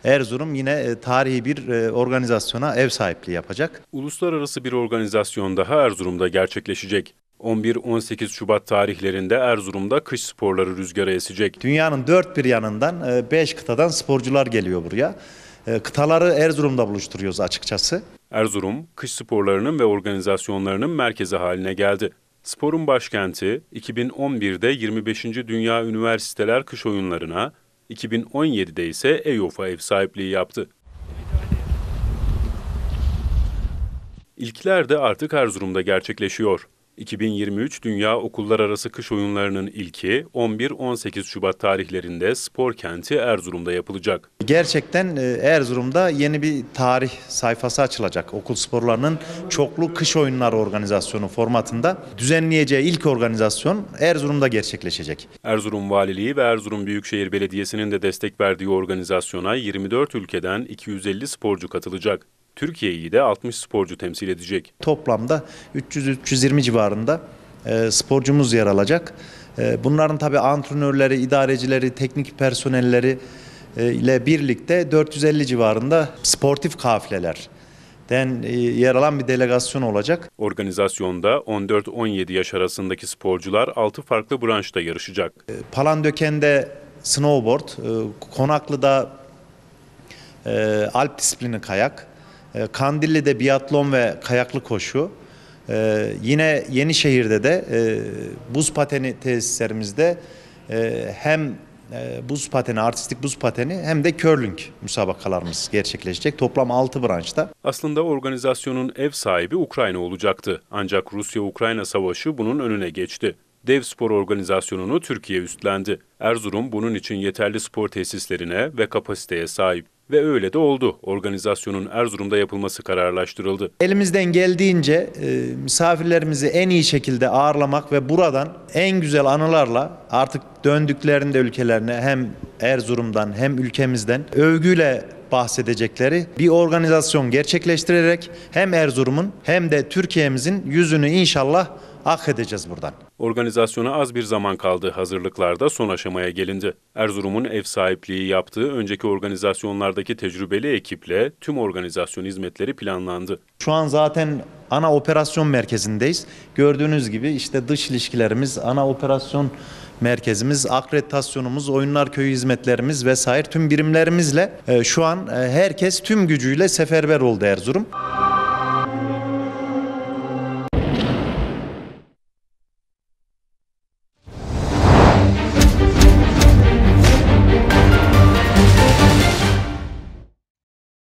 Erzurum yine tarihi bir organizasyona ev sahipliği yapacak. Uluslararası bir organizasyon daha Erzurum'da gerçekleşecek. 11-18 Şubat tarihlerinde Erzurum'da kış sporları rüzgara esecek. Dünyanın dört bir yanından 5 kıtadan sporcular geliyor buraya. Kıtaları Erzurum'da buluşturuyoruz açıkçası. Erzurum, kış sporlarının ve organizasyonlarının merkezi haline geldi. Sporun başkenti 2011'de 25. Dünya Üniversiteler Kış Oyunları'na, 2017'de ise EYOF'a ev sahipliği yaptı. İlkler de artık Erzurum'da gerçekleşiyor. 2023 Dünya Okullar Arası Kış Oyunları'nın ilki 11-18 Şubat tarihlerinde spor kenti Erzurum'da yapılacak. Gerçekten Erzurum'da yeni bir tarih sayfası açılacak. Okul sporlarının çoklu kış oyunları organizasyonu formatında düzenleyeceği ilk organizasyon Erzurum'da gerçekleşecek. Erzurum Valiliği ve Erzurum Büyükşehir Belediyesi'nin de destek verdiği organizasyona 24 ülkeden 250 sporcu katılacak. Türkiye'yi de 60 sporcu temsil edecek. Toplamda 300-320 civarında sporcumuz yer alacak. Bunların tabii antrenörleri, idarecileri, teknik personelleri ile birlikte 450 civarında sportif kafilelerden yer alan bir delegasyon olacak. Organizasyonda 14-17 yaş arasındaki sporcular 6 farklı branşta yarışacak. Palandöken'de snowboard, Konaklı'da alp disiplini kayak, Kandilli'de biatlon ve kayaklı koşu, yine Yenişehir'de de buz pateni tesislerimizde hem buz pateni, artistik buz pateni hem de curling müsabakalarımız gerçekleşecek. Toplam 6 branşta. Aslında organizasyonun ev sahibi Ukrayna olacaktı. Ancak Rusya-Ukrayna savaşı bunun önüne geçti. Dev spor organizasyonunu Türkiye üstlendi. Erzurum bunun için yeterli spor tesislerine ve kapasiteye sahip. Ve öyle de oldu. Organizasyonun Erzurum'da yapılması kararlaştırıldı. Elimizden geldiğince misafirlerimizi en iyi şekilde ağırlamak ve buradan en güzel anılarla artık döndüklerinde ülkelerine hem Erzurum'dan hem ülkemizden övgüyle bahsedecekleri bir organizasyon gerçekleştirerek hem Erzurum'un hem de Türkiye'mizin yüzünü inşallah ak edeceğiz buradan. Organizasyona az bir zaman kaldı. Hazırlıklarda son aşamaya gelindi. Erzurum'un ev sahipliği yaptığı önceki organizasyonlardaki tecrübeli ekiple tüm organizasyon hizmetleri planlandı. Şu an zaten ana operasyon merkezindeyiz. Gördüğünüz gibi işte dış ilişkilerimiz, ana operasyon merkezimiz, akreditasyonumuz, oyunlar köyü hizmetlerimiz vesaire tüm birimlerimizle şu an herkes tüm gücüyle seferber oldu Erzurum.